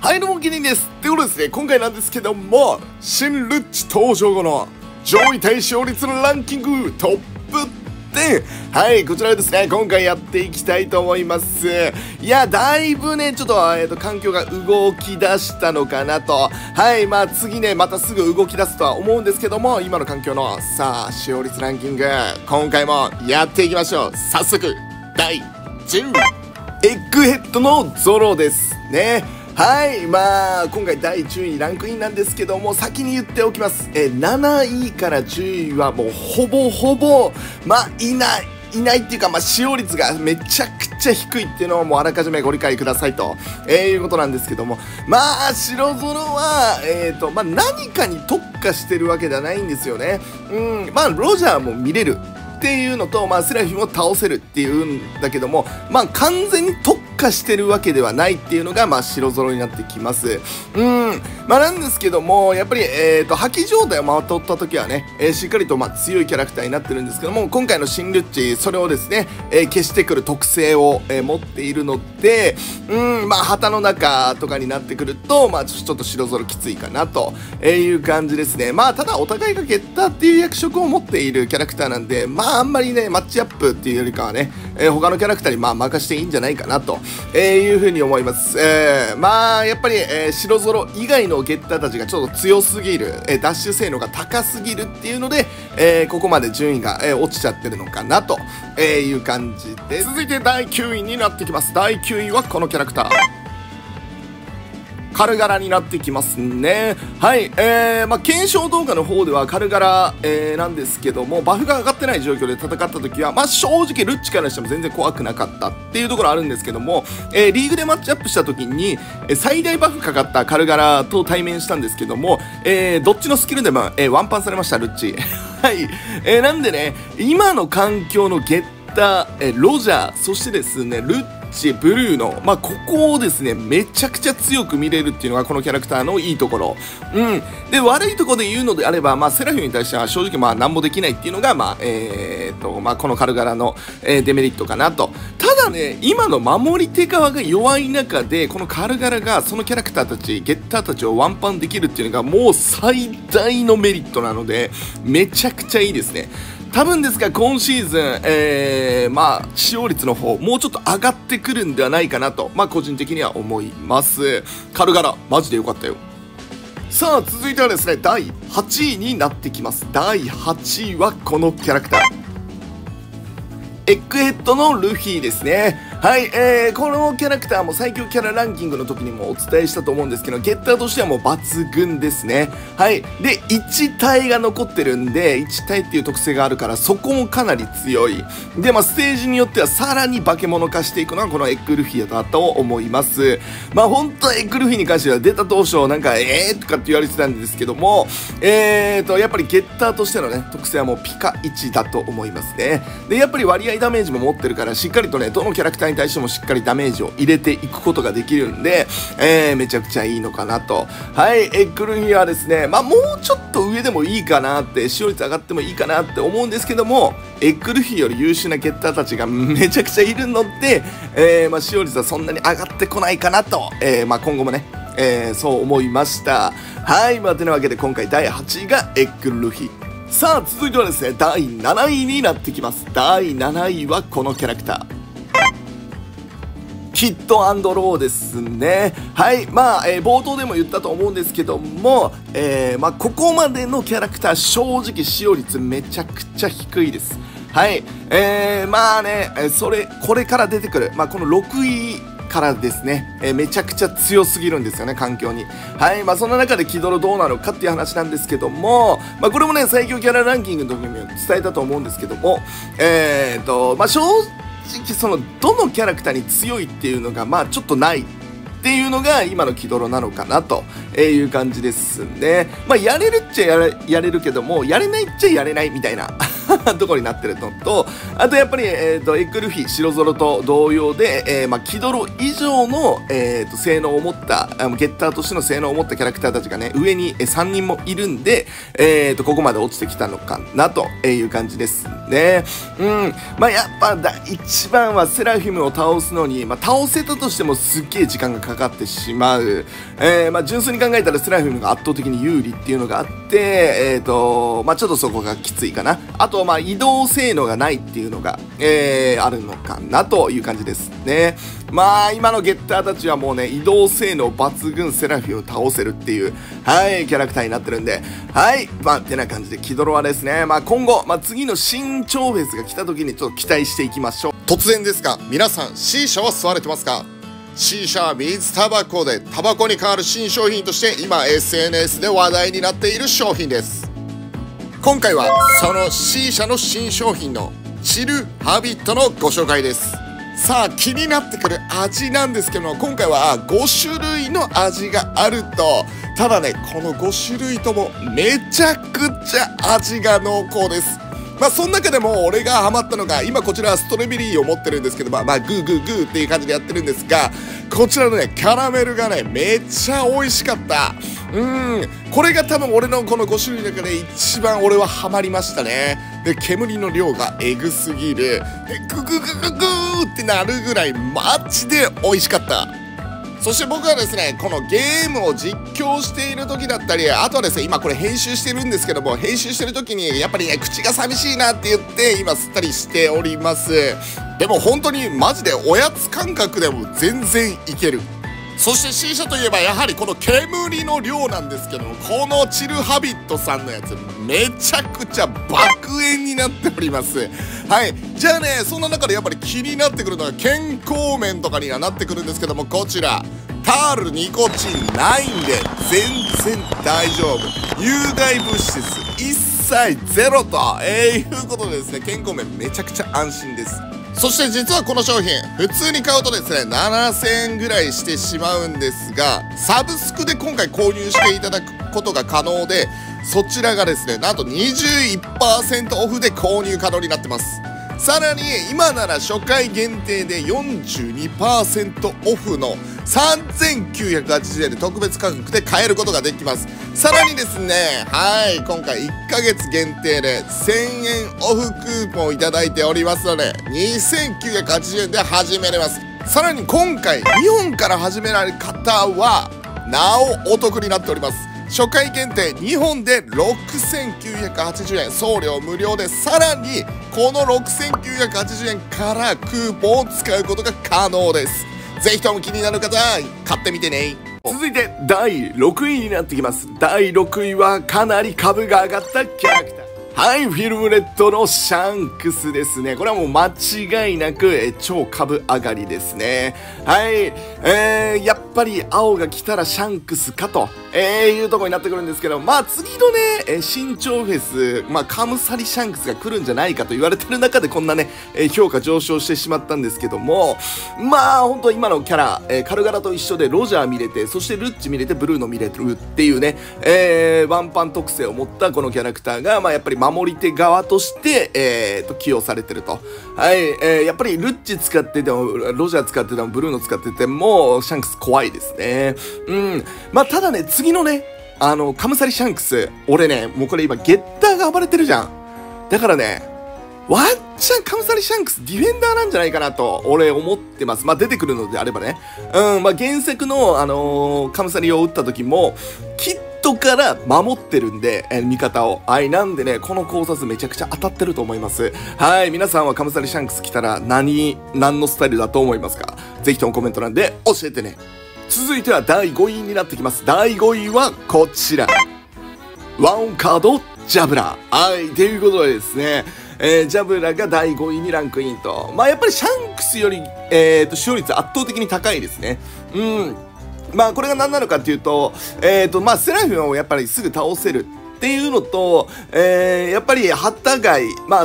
はいどうもキリンです。ということでですね、今回なんですけども、新ルッチ登場後の上位対勝率のランキングトップ10。はい、こちらですね、今回やっていきたいと思います。いや、だいぶね、ちょっと、環境が動き出したのかなと。はい、まあ次ね、またすぐ動き出すとは思うんですけども、今の環境の、さあ、使用率ランキング、今回もやっていきましょう。早速、第10位。エッグヘッドのゾロですね。はい、まあ今回第10位ランクインなんですけども、先に言っておきます。7位から10位はもうほぼほぼまあいないっていうか、まあ使用率がめちゃくちゃ低いっていうのをもうあらかじめご理解くださいと、いうことなんですけども、まあ白ゾロはまあ何かに特化してるわけではないんですよね。まあロジャーも見れるっていうのと、まあ、セラフィンを倒せるっていうんだけども、まあ、完全に特化してるわけではないっていうのが、まあ、白ゾロになってきます。まあ、なんですけども、やっぱり、破棄状態を回っておった時はね、しっかりと、まあ、強いキャラクターになってるんですけども、今回の新ルッチ、それをですね、消してくる特性を、持っているので、まあ、旗の中とかになってくると、まあ、ちょっと白ゾロきついかなという感じですね。まあ、ただ、お互いがゲッターっていう役職を持っているキャラクターなんで、まあ、あんまりね、マッチアップっていうよりかはね、他のキャラクターにまあ任していいんじゃないかなと、いうふうに思います。まあ、やっぱり、白ゾロ以外のゲッターたちがちょっと強すぎる、ダッシュ性能が高すぎるっていうので、ここまで順位が、落ちちゃってるのかなと、いう感じです。続いて第9位になってきます。第9位はこのキャラクター。カルガラになってきますね。はい、まあ、検証動画の方ではカルガラ、なんですけども、バフが上がってない状況で戦った時は、まあ、正直ルッチからしても全然怖くなかったっていうところあるんですけども、リーグでマッチアップした時に、最大バフかかったカルガラと対面したんですけども、どっちのスキルでも、ワンパンされました、ルッチ。はい、なんでね、今の環境のゲッター、ロジャー、そしてですね、ルッチ、ブルーの、まあ、ここをですね、めちゃくちゃ強く見れるっていうのがこのキャラクターのいいところ。で、悪いところで言うのであれば、まあ、セラフィンに対しては正直、まあ、なんもできないっていうのが、まあ、まあ、このカルガラの、デメリットかなと。ただね、今の守り手側が弱い中で、このカルガラがそのキャラクターたち、ゲッターたちをワンパンできるっていうのが、もう最大のメリットなので、めちゃくちゃいいですね。多分ですが今シーズン、まあ使用率の方もうちょっと上がってくるんではないかなと、まあ個人的には思います。カルガラマジでよかったよ。さあ続いてはですね、第8位になってきます。第8位はこのキャラクター、エッグヘッドのルフィですね。はい、このキャラクターも最強キャラランキングの時にもお伝えしたと思うんですけど、ゲッターとしてはもう抜群ですね。はい。で、1体が残ってるんで、1体っていう特性があるから、そこもかなり強い。で、まあ、ステージによってはさらに化け物化していくのはこのエッグルフィだと思います。まあ、本当はエッグルフィに関しては出た当初、なんか、とかって言われてたんですけども、やっぱりゲッターとしてのね、特性はもうピカ1だと思いますね。で、やっぱり割合ダメージも持ってるから、しっかりとね、どのキャラクターに対してもしっかりダメージを入れていくことができるんで、めちゃくちゃいいのかなと。はい、エッグルフィはですね、まあもうちょっと上でもいいかなって、使用率上がってもいいかなって思うんですけども、エッグルフィより優秀なゲッターたちがめちゃくちゃいるので、まあ使用率はそんなに上がってこないかなと、まあ今後もね、そう思いました。はい、まあてなわけで今回第8位がエッグルフィ。さあ続いてはですね、第7位になってきます。第7位はこのキャラクター、キッド&ローですね。はい。まあ、冒頭でも言ったと思うんですけども、まあ、ここまでのキャラクター、正直使用率めちゃくちゃ低いです。はい。まあね、これから出てくる、まあ、この6位からですね、めちゃくちゃ強すぎるんですよね、環境に。はい。まあ、その中でキドロどうなのかっていう話なんですけども、まあ、これもね、最強キャラランキングの時にも伝えたと思うんですけども、まあ、正直そのどのキャラクターに強いっていうのがまあちょっとないっていうのが今のキドロなのかなという感じですね。まあやれるっちゃやれるけども、やれないっちゃやれないみたいななところになってるのと、あとやっぱり、エッグルフィ、白ゾロと同様で、キドロ以上の、性能を持った、ゲッターとしての性能を持ったキャラクターたちがね、上に3人もいるんで、ここまで落ちてきたのかなという感じですね。やっぱ一番はセラフィムを倒すのに、倒せたとしてもすっげえ時間がかかってしまう。純粋に考えたらセラフィムが圧倒的に有利っていうのがあって、ちょっとそこがきついかな。あと、移動性能がないっていうのが、あるのかなという感じですね。今のゲッターたちはもうね、移動性能抜群セラフィムを倒せるっていう、キャラクターになってるんで、てな感じで、キドロはですね、今後、次の新超フェスが来た時にちょっと期待していきましょう。突然ですが、皆さん、C 社は吸われてますか？ C 社は水タバコで、タバコに代わる新商品として、今 SNS で話題になっている商品です。今回は、その C 社の新商品のチルハビットのご紹介です。さあ、気になってくる味なんですけども、今回は5種類の味があると、ただね、この5種類ともめちゃくちゃ味が濃厚です。その中でも俺がハマったのが、今こちらはストロベリーを持ってるんですけど、グーグーグーっていう感じでやってるんですが、こちらのね、キャラメルがね、めっちゃ美味しかった。これが多分俺のこの5種類の中で一番俺はハマりましたね。で、煙の量がエグすぎる。グググググーってなるぐらいマジで美味しかった。そして僕はですね、このゲームを実況している時だったり、あとはですね、今これ編集してるんですけども、編集してる時にやっぱりね、口が寂しいなって言って今吸ったりしております。でも本当にマジでおやつ感覚でも全然いける。そして C 社といえばやはりこの煙の量なんですけども、このチルハビットさんのやつめちゃくちゃ爆炎になっております。じゃあね、そんな中でやっぱり気になってくるのが健康面とかにはなってくるんですけども、こちらタールニコチンないんで全然大丈夫。有害物質一切ゼロと、いうことでですね、健康面めちゃくちゃ安心です。そして実はこの商品、普通に買うとですね、7000円ぐらいしてしまうんですが、サブスクで今回購入していただくことが可能で、そちらがですね、なんと 21% オフで購入可能になってます。さらに今なら初回限定で 42% オフの3980円で特別価格で買えることができます。さらにですね、今回1ヶ月限定で1000円オフクーポンをいただいておりますので、2980円で始めれます。さらに今回日本から始められる方はなおお得になっております。初回限定2本で6980円、送料無料で、さらにこの6980円からクーポンを使うことが可能です。ぜひとも気になる方買ってみてね。続いて第6位になってきます。第6位はかなり株が上がったキャラクター、フィルムレッドのシャンクスですね。これはもう間違いなく超株上がりですね。やっぱり青が来たらシャンクスかと、いうところになってくるんですけど、次のね、新超フェス、カムサリシャンクスが来るんじゃないかと言われてる中でこんなね、評価上昇してしまったんですけども、本当今のキャラ、カルガラと一緒でロジャー見れて、そしてルッチ見れて、ブルーノ見れてるっていうね、ワンパン特性を持ったこのキャラクターが、やっぱり守り手側として、起用されてると。やっぱりルッチ使ってても、ロジャー使ってても、ブルーノ使ってても、シャンクス怖いですね。ただね、次のね、カムサリシャンクス、俺ね、もうこれ今、ゲッターが暴れてるじゃん。だからね、ワンチャンカムサリシャンクスディフェンダーなんじゃないかなと、俺思ってます。出てくるのであればね。原作の、カムサリを撃った時も、キットから守ってるんで、味方を。なんでね、この考察めちゃくちゃ当たってると思います。皆さんはカムサリシャンクス来たら何のスタイルだと思いますか？ぜひともコメント欄で教えてね。続いては第5位になってきます。第5位はこちら。ワンオンカード、ジャブラ。ということでですね、ジャブラが第5位にランクインと。やっぱりシャンクスより、使用率圧倒的に高いですね。これが何なのかっていうと、セラフィムをやっぱりすぐ倒せるっていうのと、やっぱり旗貝、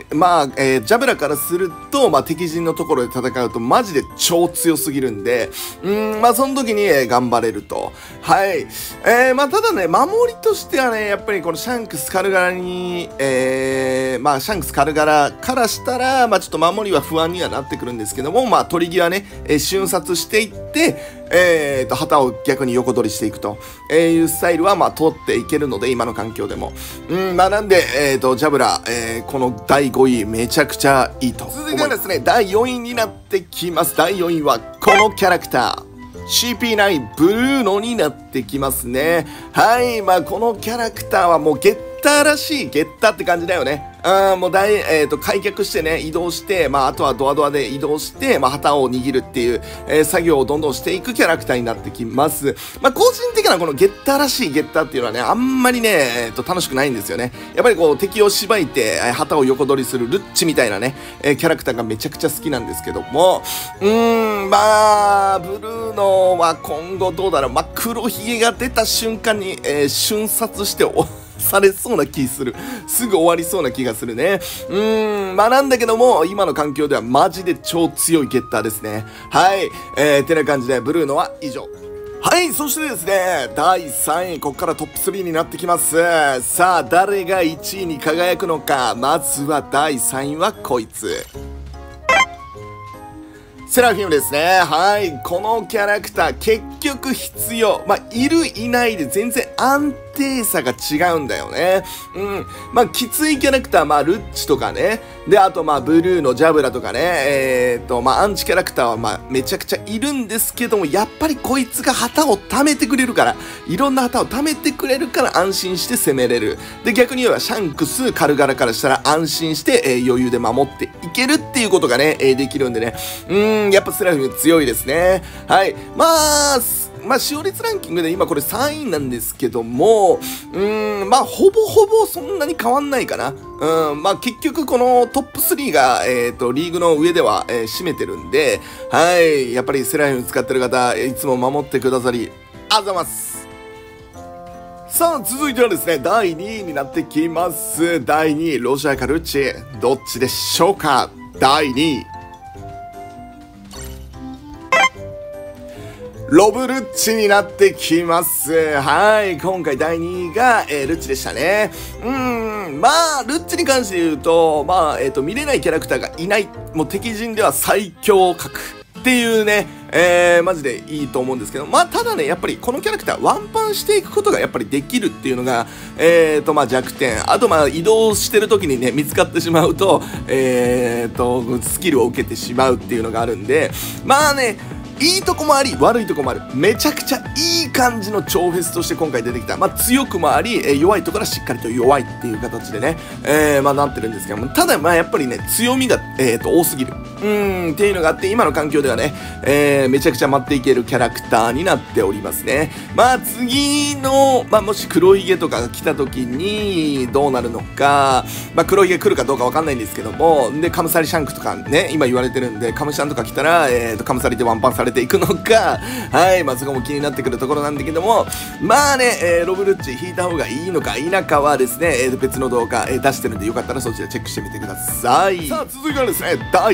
まあ、ジャブラからすると、まあ、敵陣のところで戦うと、マジで超強すぎるんで、まあ、その時に、頑張れると。はい。まあ、ただね、守りとしてはね、やっぱりこのシャンクスカルガラに、まあ、シャンクスカルガラからしたら、まあ、ちょっと守りは不安にはなってくるんですけども、まあ、取り際ね、瞬殺していって、旗を逆に横取りしていくというスタイルは、まあ、通っていけるので、今の環境でも。まあ、なんで、ジャブラ、この第5位、めちゃくちゃいいと。続いてはですね、第4位になってきます。第4位は、このキャラクター。CP9 ブルーノになってきますね。はい。まあ、このキャラクターはもうゲッターらしいゲッターって感じだよね。もう開脚してね、移動して、まあ、あとはドアドアで移動して、まあ、旗を握るっていう、作業をどんどんしていくキャラクターになってきます。まあ、個人的なこのゲッターらしいゲッターっていうのはね、あんまりね、楽しくないんですよね。やっぱりこう、敵をしばいて、旗を横取りするルッチみたいなね、キャラクターがめちゃくちゃ好きなんですけども、まあ、ブルーノは今後どうだろう。まあ、黒ひげが出た瞬間に、瞬殺してされそうな気する。すぐ終わりそうな気がするね。まあなんだけども、今の環境ではマジで超強いゲッターですね。はい。てな感じで、ブルーノは以上。はい、そしてですね、第3位、ここからトップ3になってきます。さあ、誰が1位に輝くのか。まずは第3位はこいつ。セラフィムですね。はい。このキャラクター、結局必要。まあ、いるいないで全然安定さが違うんだよね。まあ、きついキャラクター、まあ、ルッチとかね。で、あと、まあ、ブルーのジャブラとかね。まあ、アンチキャラクターは、まあ、めちゃくちゃいるんですけども、やっぱりこいつが旗を貯めてくれるから、いろんな旗を貯めてくれるから安心して攻めれる。で、逆に言えば、シャンクス、カルガラからしたら安心して、余裕で守っていけるっていうことがね、できるんでね。やっぱセラフィム強いですね。はい。まあ、使用率ランキングで今これ3位なんですけども、まあ、ほぼほぼそんなに変わんないかな。まあ、結局このトップ3が、リーグの上では、占めてるんで、はい。やっぱりセラフィム使ってる方、いつも守ってくださり、ありがとうございます。さあ、続いてはですね、第2位になってきます。第2位、ロジャーかルッチ。どっちでしょうか？第2位。ロブルッチになってきます。はい。今回第2位が、ルッチでしたね。まあ、ルッチに関して言うと、まあ、見れないキャラクターがいない。もう敵陣では最強格っていうね、マジでいいと思うんですけど、まあ、ただね、やっぱりこのキャラクターワンパンしていくことがやっぱりできるっていうのが、まあ、弱点。あと、まあ、移動してる時にね、見つかってしまうと、スキルを受けてしまうっていうのがあるんで、まあね、いいとこもあり、悪いとこもある。めちゃくちゃいい感じの超フェスとして今回出てきた。まあ、強くもあり、弱いところはしっかりと弱いっていう形でね、まあ、なってるんですけども、ただ、まあ、やっぱりね、強みが、多すぎる。っていうのがあって、今の環境ではね、めちゃくちゃ待っていけるキャラクターになっておりますね。まあ、次の、まあ、もし黒ひげとかが来た時に、どうなるのか、まあ、黒ひげ来るかどうかわかんないんですけども、で、カムサリシャンクとかね、今言われてるんで、カムシャンとか来たら、カムサリでワンパンされていくのか、はい、まあ、そこも気になってくるところなんだけども、まあね、ロブルッチ引いた方がいいのか否かはですね、別の動画、出してるんで、よかったらそちらチェックしてみてください。さあ、続いてはですね、第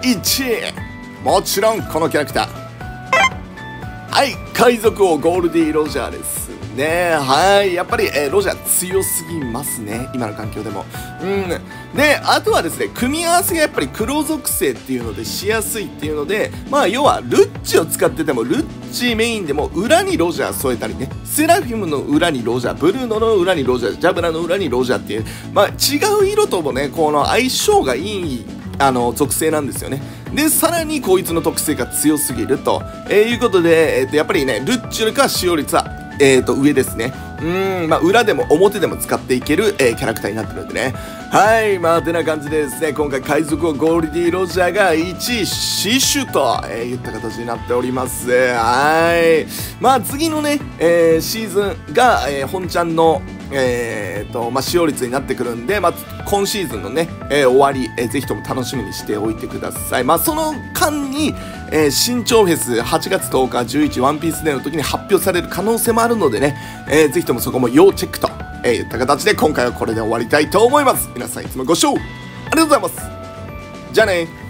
1位。もちろん、このキャラクター。はい、海賊王ゴールディ・ロジャーですね。はい、やっぱり、ロジャー強すぎますね。今の環境でも。で、あとはですね、組み合わせがやっぱり黒属性っていうのでしやすいっていうので、まあ、要は、ルッチを使ってても、ルッチメインでも裏にロジャー添えたりね、セラフィムの裏にロジャー、ブルーノの裏にロジャー、ジャブラの裏にロジャーっていう、まあ、違う色ともね、この相性がいい、属性なんですよね。で、さらにこいつの特性が強すぎると、いうことで、やっぱりね、ルッチよりかは使用率は、上ですね。まあ、裏でも表でも使っていける、キャラクターになってるんでね。はい、まあ、てな感じでですね、今回海賊王ゴールディ・ロジャーが1位死守と、いった形になっております。はい。まあ、次のね、シーズンが、本ちゃんの、まあ、使用率になってくるんで、まあ、今シーズンのね、終わり、ぜひとも楽しみにしておいてください。まあ、その間に、新潮フェス8月10日11ワンピースデーの時に発表される可能性もあるのでね、ぜひともそこも要チェックと、いった形で今回はこれで終わりたいと思います。皆さんいつもご視聴ありがとうりがとうございます。じゃあね。